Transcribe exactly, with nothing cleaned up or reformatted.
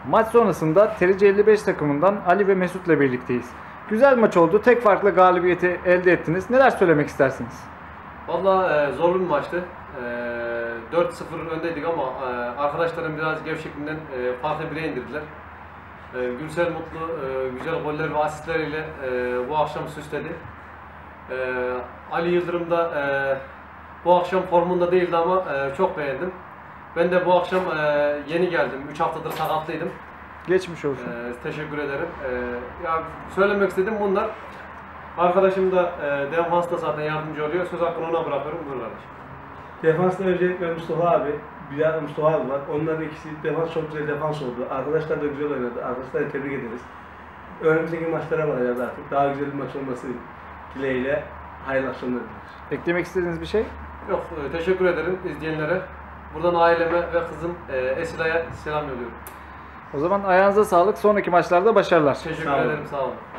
Maç sonrasında Terici elli beş takımından Ali ve Mesut'la birlikteyiz. Güzel maç oldu. Tek farklı galibiyeti elde ettiniz. Neler söylemek istersiniz? Valla e, zorlu bir maçtı. E, dört sıfır öndeydik ama e, arkadaşlarım biraz gevşekliğinden e, farklı bire indirdiler. E, Gürsel Mutlu e, güzel goller ve asistleriyle e, bu akşam süsledi. E, Ali Yıldırım da e, bu akşam formunda değildi ama e, çok beğendim. Ben de bu akşam e, yeni geldim. üç haftadır sakatlıydım. Geçmiş olsun. E, teşekkür ederim. E, ya söylemek istedim bunlar. Arkadaşım da e, defansta zaten yardımcı oluyor. Söz hakkını ona bırakıyorum. Buyur kardeşim. Defansta öncelikle Mustafa abi, bir de Mustafa abi var. Onların ikisi defans çok güzel defans oldu. Arkadaşlar da güzel oynadı. Arkadaşları tebrik ederiz. Önümüzdeki maçlara bakacağız artık. Daha güzel bir maç olması dileğiyle hayırlı akşamlar dileriz. Eklemek istediğiniz bir şey? Yok, e, teşekkür ederim izleyenlere. Buradan aileme ve kızım e, Esila'ya selam yolluyorum. O zaman ayağınıza sağlık. Sonraki maçlarda başarılar. Teşekkür Sağ olun. ederim, sağ olun.